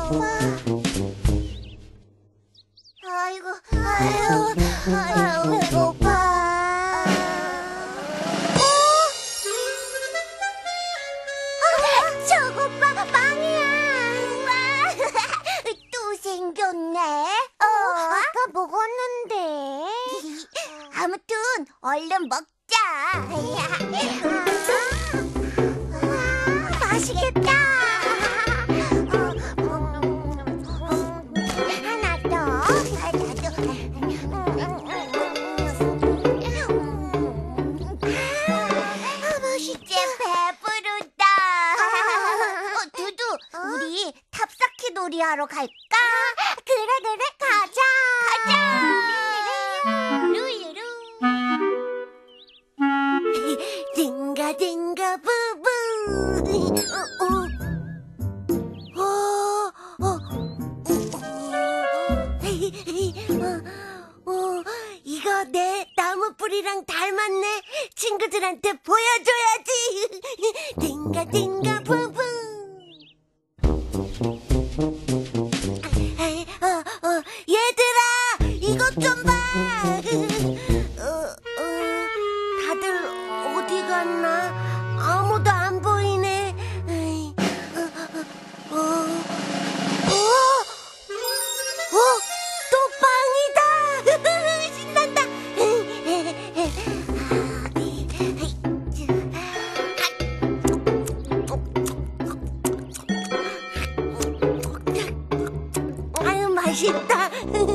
아유, 배고파. 저거 빵이야. 또 생겼네. 아까 먹었는데. 아무튼 얼른 먹자. 맛있겠다. 하나 더. 맛있지? 배부르다. 두두, 우리 탑쌓기 놀이 하러 갈까? 그래, 가자. 루루루. 딩가 부부. 이거 내 나무 뿌리랑 닮았네. 친구들한테 보여줘야지. 딩가 부부. 얘들아, 이것 좀 봐. 다들 어디 갔나? 아무도 안 보이네. 또 빵이다. 신난다. 아유, 맛있다.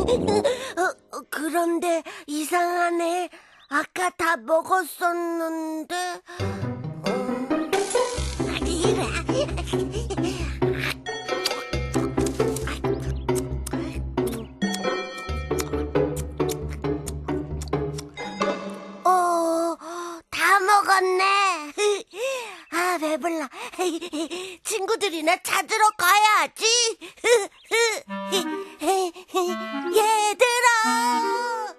그런데 이상하네. 아까 다 먹었었는데. 다 먹었네. 아, 배불러. 친구들이나 찾으러 가야지. 얘들아.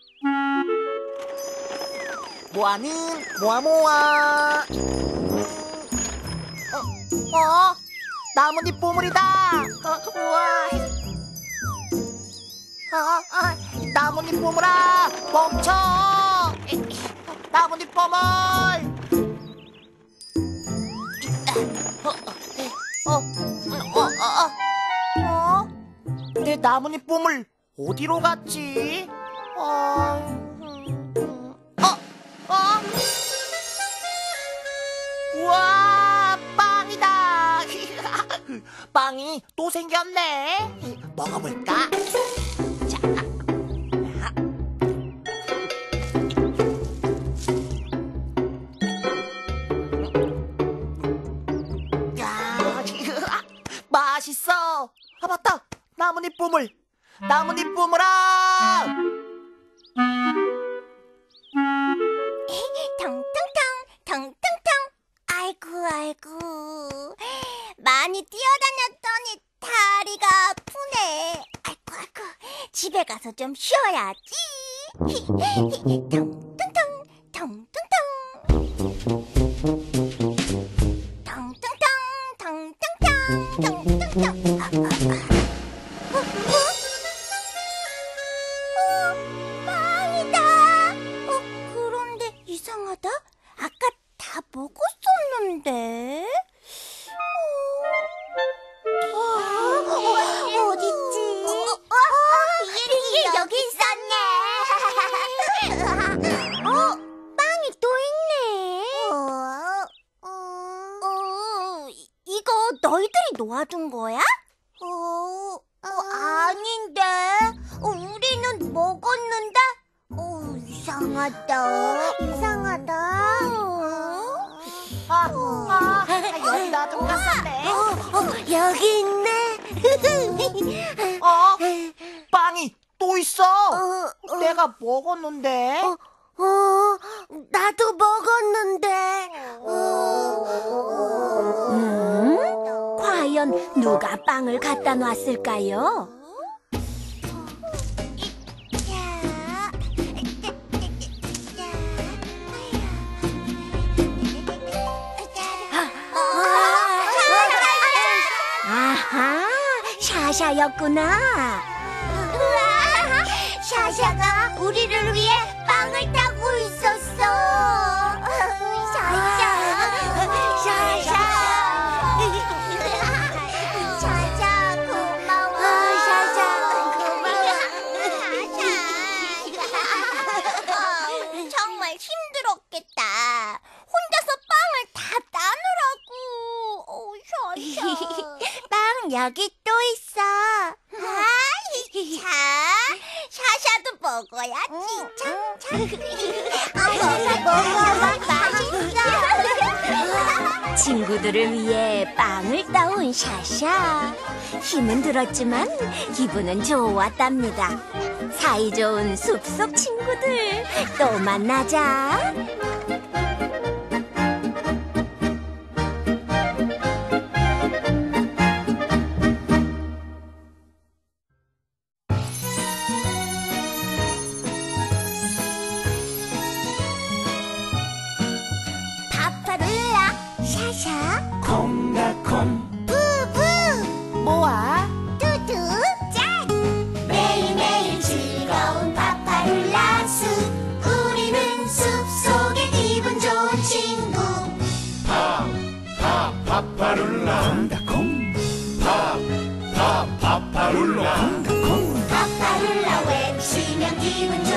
모아는 모아. 나뭇잎 보물이다. 우와. 나뭇잎 보물아, 멈춰. 나뭇잎 보물. 내 나뭇잎 보물 어디로 갔지? 우와, 빵이다. 빵이 또 생겼네. 먹어볼까? 자. 야, 맛있어. 아, 맞다. 나뭇잎 보물. 나뭇잎 보물아. 텅텅텅. 아이고. 많이 뛰어다녔더니 다리가 아프네. 아이고. 집에 가서 좀 쉬어야지. 텅텅텅. 빵이다. 그런데 이상하다. 아까 다 먹었었는데. 어딨지? 여기 있었네. 빵이 또 있네. 이거 너희들이 놓아둔 거야? 아닌데. 우리는 먹었는데. 이상하다. 여기 놔두고 갔었네. 여기 있네. 빵이 또 있어. 내가 먹었는데. 나도 먹었는데. 과연 누가 빵을 갖다 놨을까요? 샤샤였구나. 우와, 샤샤가 우리를 위해 빵을 따고 있었어. 샤샤, 샤샤, 샤샤 고마워. 샤샤 고마워. 샤샤. 정말 힘들었겠다. 혼자서 빵을 다 따느라고. 샤샤. 빵 여기 또 있어. 자, 샤샤도 먹어야지. 참. 먹어. 맛있어. 친구들을 위해 빵을 따온 샤샤. 힘은 들었지만 기분은 좋았답니다. 사이좋은 숲속 친구들, 또 만나자. 파파룰라, 샤샤, 콩나콩 부부, 모아 두두, 짠! 매일매일 즐거운 파파룰라 숲. 우리는 숲속의 기분 좋은 친구. 파파룰라 콩나콩 파파룰라 콩나콩 파파룰라 외치면 기분 좋은